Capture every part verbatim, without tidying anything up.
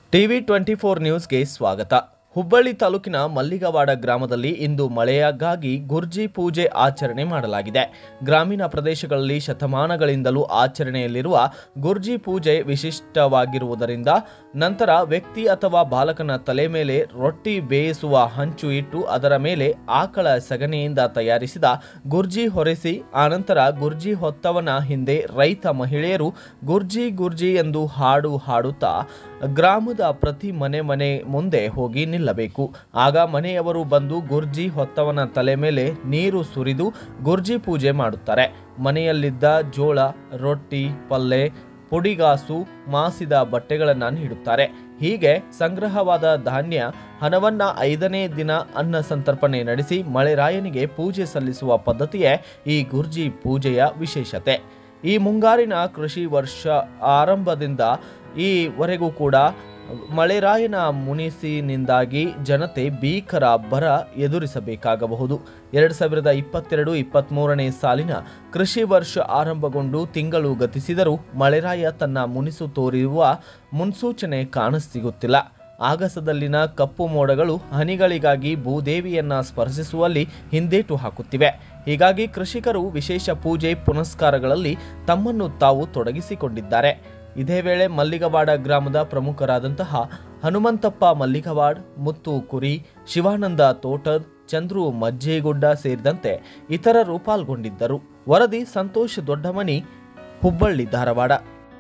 TV twenty four ನ್ಯೂಸ್ಗೆ ಸ್ವಾಗತ. ಹುಬ್ಬಳ್ಳಿ ತಾಲೂಕಿನ ಮಲ್ಲಿಗವಾಡ ಗ್ರಾಮದಲ್ಲಿ ಇಂದು ಮಳೆಯಾಗಾಗಿ ಗುರ್ಜಿ ಪೂಜೆ ಆಚರಣೆ ಮಾಡಲಾಗಿದೆ. ಗ್ರಾಮೀಣ ಪ್ರದೇಶಗಳಲ್ಲಿ ಶತಮಾನಗಳಿಂದಲೂ ಆಚರಣೆಯಲ್ಲಿರುವ ಗುರ್ಜಿ ಪೂಜೆ ವಿಶಿಷ್ಟವಾಗಿರುವುದರಿಂದ ನಂತರ ವ್ಯಕ್ತಿ ಅಥವಾ ಬಾಲಕನ ತಲೆ ಮೇಲೆ ರೊಟ್ಟಿ ಬೇಯಿಸುವ ಹಂಚು ಇಟ್ಟು ಅದರ ಮೇಲೆ ಆಕಳ ಸಗಣಿಯಿಂದ ತಯಾರಿಸಿದ ಗುರ್ಜಿ ಹೊರೆಸಿ ಆನಂತರ ಗುರ್ಜಿ ಹೊತ್ತವನ ಹಿಂದೆ ರೈತ ಮಹಿಳೆಯರು ಗುರ್ಜಿ ಗುರ್ಜಿ ಎಂದು ಹಾಡು ಹಾಡುತ್ತಾ ಗ್ರಾಮದ ಪ್ರತಿ ಮನೆ ಮನೆ ಮುಂದೆ ಹೋಗಿ ನಿಲ್ಲಬೇಕು. ಆಗ ಮನೆಯವರು ಬಂದು ಗುರ್ಜಿ ಹೊತ್ತವನ ತಲೆ ಮೇಲೆ ನೀರು ಸುರಿದು ಗುರ್ಜಿ ಪೂಜೆ ಮಾಡುತ್ತಾರೆ. ಮನೆಯಲ್ಲಿದ್ದ ಜೋಳ, ರೊಟ್ಟಿ, ಪಲ್ಲೆ, ಪುಡಿಗಾಸು, ಮಾಸಿದ ಬಟ್ಟೆಗಳನ್ನು ನೀಡುತ್ತಾರೆ. ಹೀಗೆ ಸಂಗ್ರಹವಾದ ಧಾನ್ಯ ಹಣವನ್ನ ಐದನೇ ದಿನ ಅನ್ನ ಸಂತರ್ಪಣೆ ನಡೆಸಿ ಮಳೆರಾಯನಿಗೆ ಪೂಜೆ ಸಲ್ಲಿಸುವ ಪದ್ಧತಿಯೇ ಈ ಗುರ್ಜಿ ಪೂಜೆಯ ವಿಶೇಷತೆ. ಈ ಮುಂಗಾರಿನ ಕೃಷಿ ವರ್ಷ ಆರಂಭದಿಂದ ಈವರೆಗೂ ಕೂಡ ಮಳೆರಾಯನ ಮುನಿಸಿನಿಂದಾಗಿ ಜನತೆ ಭೀಕರ ಬರ ಎದುರಿಸಬೇಕಾಗಬಹುದು. ಎರಡು ಸಾವಿರದ ಇಪ್ಪತ್ತೆರಡು ಇಪ್ಪತ್ತ್ ಮೂರನೇ ಸಾಲಿನ ಕೃಷಿ ವರ್ಷ ಆರಂಭಗೊಂಡು ತಿಂಗಳು ಗತಿಸಿದರೂ ಮಳೆರಾಯ ತನ್ನ ಮುನಿಸು ತೋರಿರುವ ಮುನ್ಸೂಚನೆ ಕಾಣಸಿಗುತ್ತಿಲ್ಲ. ಆಗಸದಲ್ಲಿನ ಕಪ್ಪು ಮೋಡಗಳು ಹನಿಗಳಿಗಾಗಿ ಭೂದೇವಿಯನ್ನ ಸ್ಪರ್ಶಿಸುವಲ್ಲಿ ಹಿಂದೇಟು ಹಾಕುತ್ತಿವೆ. ಹೀಗಾಗಿ ಕೃಷಿಕರು ವಿಶೇಷ ಪೂಜೆ ಪುನಸ್ಕಾರಗಳಲ್ಲಿ ತಮ್ಮನ್ನು ತಾವು ತೊಡಗಿಸಿಕೊಂಡಿದ್ದಾರೆ. ಇದೇ ವೇಳೆ ಮಲ್ಲಿಗವಾಡ ಗ್ರಾಮದ ಪ್ರಮುಖರಾದಂತಹ ಹನುಮಂತಪ್ಪ ಮಲ್ಲಿಗವಾಡ್, ಮುತ್ತು ಕುರಿ, ಶಿವಾನಂದ ತೋಟದ್, ಚಂದ್ರು ಮಜ್ಜೇಗುಡ್ಡ ಸೇರಿದಂತೆ ಇತರರು ಪಾಲ್ಗೊಂಡಿದ್ದರು. ವರದಿ ಸಂತೋಷ್ ದೊಡ್ಡಮನಿ, ಹುಬ್ಬಳ್ಳಿ, ಧಾರವಾಡ.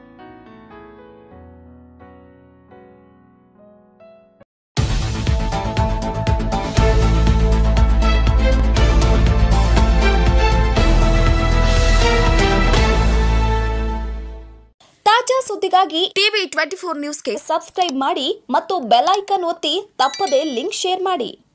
ತಾಜಾ ಸುದ್ದಿಗಾಗಿ ಟಿವಿ ಟ್ವೆಂಟಿ ಫೋರ್ ನ್ಯೂಸ್ಗೆ ಸಬ್ಸ್ಕ್ರೈಬ್ ಮಾಡಿ ಮತ್ತು ಬೆಲ್ ಐಕಾನ್ ಒತ್ತಿ ತಪ್ಪದೇ ಲಿಂಕ್ ಶೇರ್ ಮಾಡಿ.